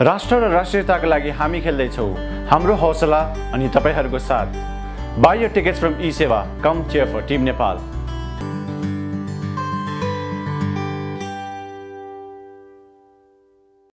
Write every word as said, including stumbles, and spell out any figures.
राष्ट्र र राष्ट्रियताका लागि हामी खेल्दैछौँ। हाम्रो हौसला अनि तपाईहरूको साथ। Buy your tickets from eSeva. Come cheer for Team Nepal.